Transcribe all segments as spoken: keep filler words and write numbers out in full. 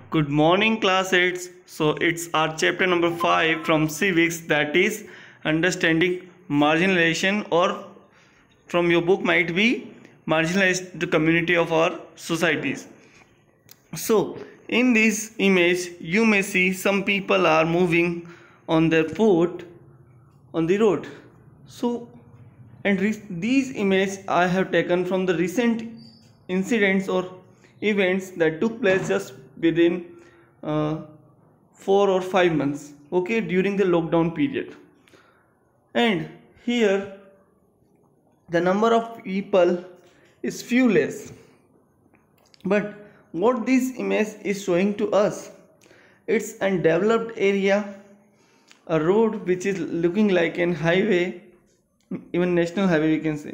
Good morning, class eights. So it's our chapter number five from civics, that is understanding marginalization, or from your book might be marginalized community of our societies. So in this image you may see some people are moving on their foot on the road. So and re- these images I have taken from the recent incidents or events that took place just within uh, four or five months, okay, during the lockdown period. And here the number of people is few less, but what this image is showing to us, it's a developed area, a road which is looking like an highway, even national highway we can say.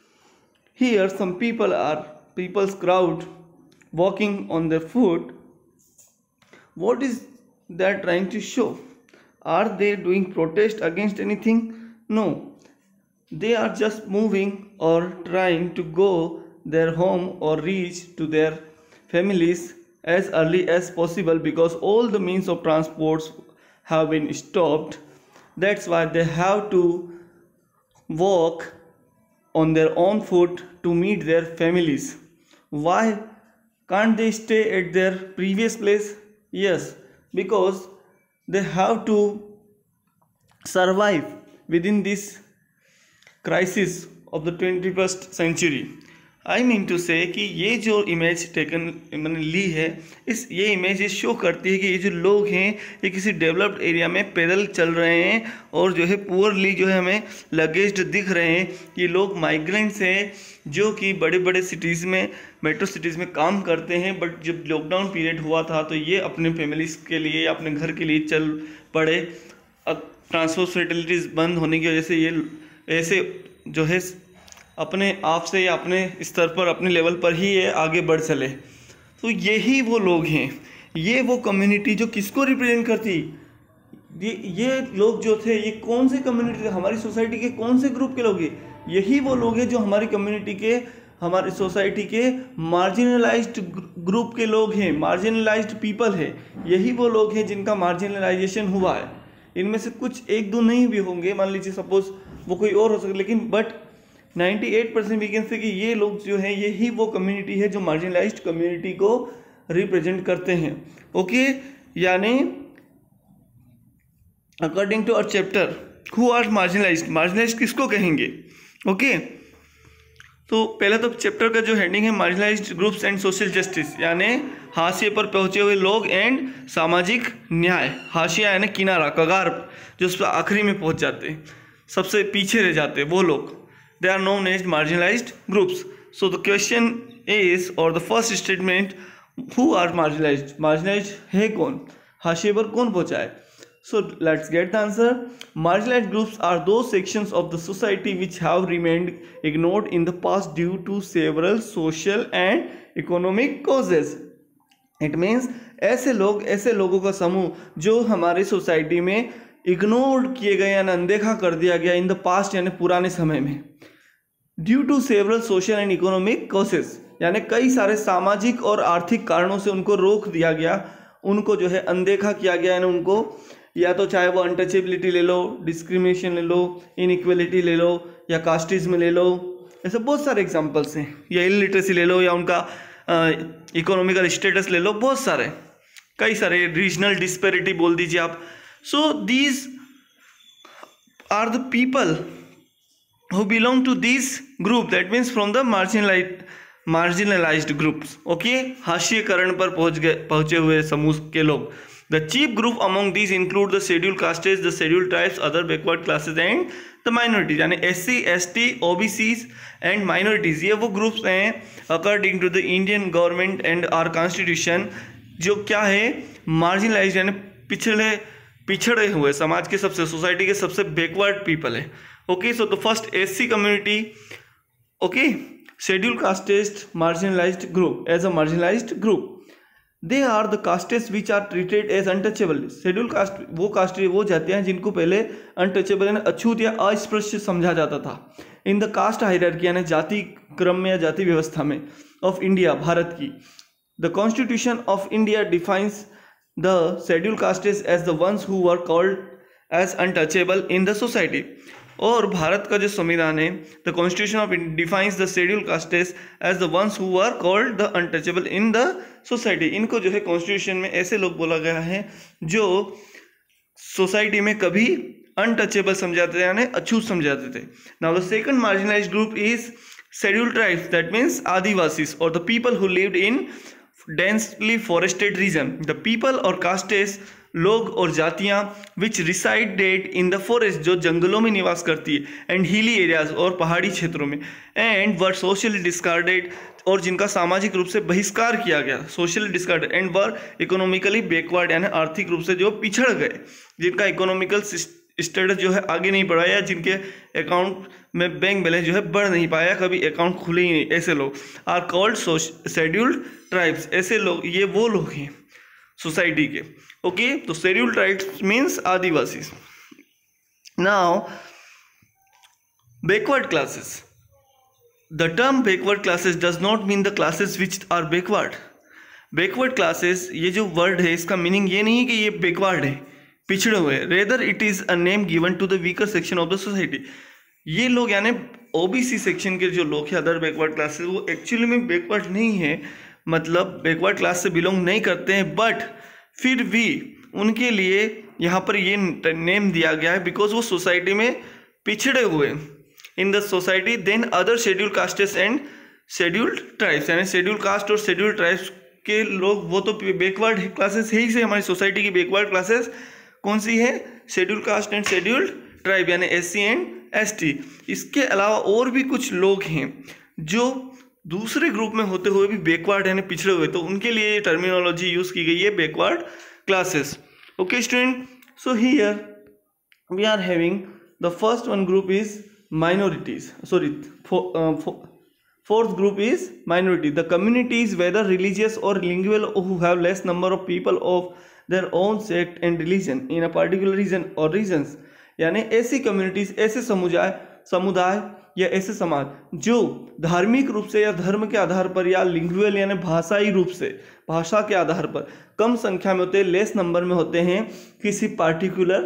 Here some people are people's crowd walking on their foot. What is that trying to show? Are they doing protest against anything? No, they are just moving or trying to go their home or reach to their families as early as possible, because all the means of transports have been stopped. That's why they have to walk on their own foot to meet their families. Why can't they stay at their previous place? Yes, because they have to survive within this crisis of the twenty-first century. I mean to say कि ये जो image taken मैंने ली है, इस ये image ये show करती है कि ये जो लोग हैं ये किसी डेवलप्ड एरिया में पैदल चल रहे हैं और जो है पुअरली जो है हमें लगेज दिख रहे हैं. ये लोग माइग्रेंट्स हैं जो कि बड़े बड़े सिटीज़ में, मेट्रो सिटीज़ में काम करते हैं, बट जब लॉकडाउन पीरियड हुआ था तो ये अपने फैमिलीज़ के लिए, अपने घर के लिए चल पड़े. अब ट्रांसपोर्ट फैसिलिटीज़ बंद होने की वजह से ये ऐसे जो है अपने आप से या अपने स्तर पर, अपने लेवल पर ही ये आगे बढ़ चले. तो यही वो लोग हैं, ये वो कम्युनिटी जो किसको रिप्रेजेंट करती. ये ये लोग जो थे ये कौन से कम्युनिटी, हमारी सोसाइटी के कौन से ग्रुप के लोग हैं? यही वो लोग हैं जो हमारी कम्युनिटी के, हमारी सोसाइटी के मार्जिनलाइज्ड ग्रुप के लोग हैं, मार्जिनलाइज्ड पीपल है. यही वो लोग हैं जिनका मार्जिनलाइजेशन हुआ है. इनमें से कुछ एक दो नहीं भी होंगे, मान लीजिए सपोज वो कोई और हो सकता, लेकिन बट अट्ठानवे परसेंट वी कैन से कि ये लोग जो हैं यही वो कम्युनिटी है जो मार्जिनलाइज्ड कम्युनिटी को रिप्रेजेंट करते हैं. ओके, यानी according to our chapter who are marginalized, marginalized किसको कहेंगे? ओके, तो पहले तो चैप्टर का जो हेडिंग है marginalized groups and social justice, यानी हाशिए पर पहुंचे हुए लोग एंड सामाजिक न्याय. हाशिया यानी किनारा, कगार, जो उस पर आखिरी में पहुंच जाते हैं, सबसे पीछे रह जाते हैं वो लोग. They are known as marginalized groups. So the question is, or the first statement, who are marginalized? Marginalized है कौन, हाशिए पर कौन पहुँचा है? So let's get the answer. Marginalized groups are those sections of the society which have remained ignored in the past due to several social and economic causes. It means ऐसे लोग, ऐसे लोगों का समूह जो हमारी सोसाइटी में इग्नोर्ड किए गए यानी अनदेखा कर दिया गया इन द पास्ट, यानी पुराने समय में. Due to several social and economic causes, यानी कई सारे सामाजिक और आर्थिक कारणों से उनको रोक दिया गया, उनको जो है अनदेखा किया गया. यानी उनको या तो चाहे वो अनटचेबिलिटी ले लो, डिस्क्रिमिनेशन ले लो, इनइक्वलिटी ले लो, या कास्टिज्म ले लो, ऐसे बहुत सारे एग्जांपल्स हैं, या इलिटरेसी ले लो, या उनका इकोनॉमिकल स्टेटस ले लो, बहुत सारे, कई सारे, रीजनल डिस्पेरिटी बोल दीजिए आप. So these are the people who belong to this group, that means from the marginalized marginalized groups. okay, हाशिएकरण पर पहुंच गए, पहुंचे हुए समूह के लोग. The chief group among these include the scheduled castes, the scheduled tribes, other backward classes and the minorities. यानी S C, S T, O B C and minorities, ये वो ग्रुप्स हैं according to the Indian government and our constitution, जो क्या है, marginalised यानी पिछड़े पिछड़े हुए समाज के, सबसे सोसाइटी के सबसे बैकवर्ड पीपल है. Okay, so the first S C community, okay, scheduled castes, marginalized group, as a marginalized group, they are the castes which are treated as untouchable. Scheduled caste वो कास्ट वो जाते हैं जिनको पहले untouchable यानी अछूत या अस्पृश्य समझा जाता था. इन द कास्ट हायरार्की यानी जाति क्रम में या जाति व्यवस्था में ऑफ इंडिया, भारत की, the constitution of India defines the scheduled castes as the ones who were called as untouchable in the society. और भारत का जो संविधान है, the constitution of defines the scheduled castes as the ones who were called the untouchable in the society. इनको जो है constitution में ऐसे लोग बोला गया है जो सोसाइटी में कभी अनटचेबल समझाते थे, यानी अछूत समझाते थे। Now the second marginalized group is scheduled tribes, that means adivasis और the people who lived in densely forested region. The people और कास्टेस, लोग और जातियां which resided in the forest, जो जंगलों में निवास करती है, एंड हिली एरियाज और पहाड़ी क्षेत्रों में, एंड वर सोशली डिस्कार्डेड, और जिनका सामाजिक रूप से बहिष्कार किया गया, socially discarded, and were economically backward, यानी आर्थिक रूप से जो पिछड़ गए, जिनका इकोनॉमिकल स्टेटस जो है आगे नहीं बढ़ा, या जिनके अकाउंट में बैंक बैलेंस जो है बढ़ नहीं पाया, कभी अकाउंट खुले ही नहीं, ऐसे लोग आर कॉल्ड शेड्यूल्ड ट्राइब्स। ऐसे लोग, ये वो लोग हैं सोसाइटी के। Okay okay? तो scheduled tribes means adivasi. Now backward classes, the term backward classes does not mean the classes which are backward. Backward classes, ये जो वर्ड है इसका मीनिंग ये नहीं है कि ये बैकवर्ड है, पिछड़े हुए, rather it is a name given to the weaker section of the society. ये लोग यानी ओबीसी सेक्शन के जो लोग हैं, अदर बैकवर्ड क्लासेस, वो एक्चुअली में बैकवर्ड नहीं है, मतलब बैकवर्ड क्लास से बिलोंग नहीं करते हैं, बट फिर भी उनके लिए यहाँ पर ये नेम दिया गया है बिकॉज वो सोसाइटी में पिछड़े हुए in the society then other scheduled castes and scheduled tribes, यानी शेड्यूल कास्ट और शेड्यूल ट्राइब्स के लोग, वो तो बैकवर्ड क्लासेस है ही से। हमारी सोसाइटी की बैकवर्ड क्लासेस कौन सी है? Scheduled caste and scheduled tribe, यानी S C and S T. इसके अलावा और भी कुछ लोग हैं जो दूसरे ग्रुप में होते हुए भी बैकवर्ड यानी पिछड़े हुए, तो उनके लिए ये टर्मिनोलॉजी यूज की गई है, backward classes. Okay student, so here we are having the first one group is minorities, sorry fourth group is minority. The communities, whether religious or lingual, who have less number of people of their own sect and religion in a particular region or regions, यानी ऐसी communities, ऐसे समुदाय समुदाय या ऐसे समाज जो धार्मिक रूप से या धर्म के आधार पर या लिंगुअल यानी भाषाई रूप से, भाषा के आधार पर कम संख्या में होते हैं, लेस नंबर में होते हैं किसी पार्टिकुलर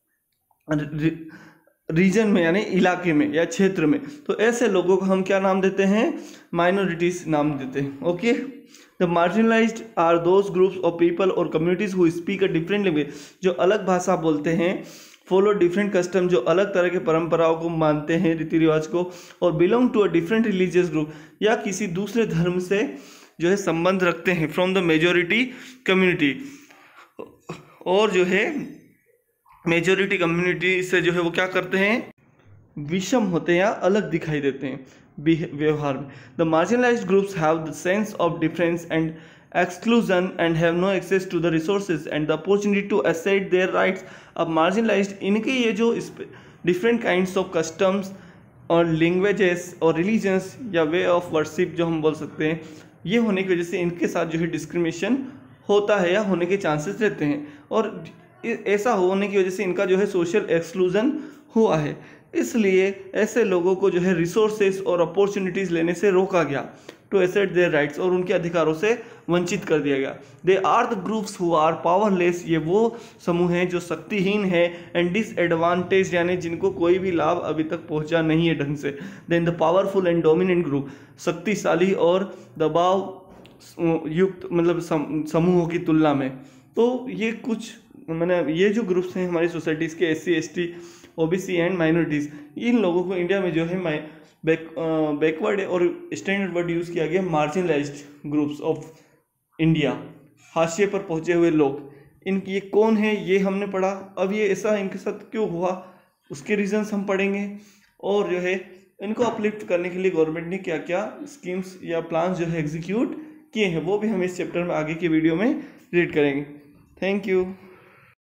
रीजन में यानी इलाके में या क्षेत्र में, तो ऐसे लोगों को हम क्या नाम देते हैं? माइनॉरिटीज नाम देते हैं। Okay, the marginalized are those groups of people और communities who speak a different language, जो अलग भाषा बोलते हैं, फॉलो डिफरेंट कस्टम, जो अलग तरह के परंपराओं को मानते हैं, रीति रिवाज को, और belong to a different religious group, या किसी दूसरे धर्म से जो है संबंध रखते हैं, फ्रॉम द मेजोरिटी कम्युनिटी, और जो है मेजोरिटी कम्युनिटी से जो है वो क्या करते हैं? विषम होते हैं या अलग दिखाई देते हैं व्यवहार में। The marginalized groups have the sense of difference and exclusion and have no access to the resources and the opportunity to assert their rights. अब मार्जिनलाइज्ड, इनके ये जो डिफरेंट काइंड्स ऑफ कस्टम्स और लैंग्वेजेस और रिलीजन्स या way of worship जो हम बोल सकते हैं, ये होने की वजह से इनके साथ जो है डिस्क्रिमिनेशन होता है या होने के चांसेस रहते हैं, और ऐसा होने की वजह से इनका जो है सोशल एक्सक्लूजन हुआ है। इसलिए ऐसे लोगों को जो है रिसोर्सेज और अपॉर्चुनिटीज़ लेने से रोका गया, टू असर्ट देयर राइट्स, और उनके अधिकारों से वंचित कर दिया गया। They are the groups who are powerless, ये वो समूह हैं जो शक्तिहीन है, एंड डिसएडवांटेज, यानी जिनको कोई भी लाभ अभी तक पहुंचा नहीं है ढंग से। Then the powerful and dominant group, शक्तिशाली और दबाव युक्त मतलब समूहों की तुलना में। तो ये कुछ मैंने ये जो ग्रुप्स हैं हमारी सोसाइटीज़ के, S C S T O B C and minorities, इन लोगों को इंडिया में जो है बैक बैकवर्ड और स्टैंडर्ड वर्ड यूज़ किया गया, मार्जिनलाइज्ड ग्रुप्स ऑफ इंडिया, हाशिए पर पहुंचे हुए लोग। इनकी ये कौन है ये हमने पढ़ा, अब ये ऐसा इनके साथ क्यों हुआ उसके रीजंस हम पढ़ेंगे, और जो है इनको अपलिफ्ट करने के लिए गवर्नमेंट ने क्या क्या स्कीम्स या प्लान जो है एग्जीक्यूट किए हैं, वो भी हम इस चैप्टर में आगे की वीडियो में रीड करेंगे। Thank you.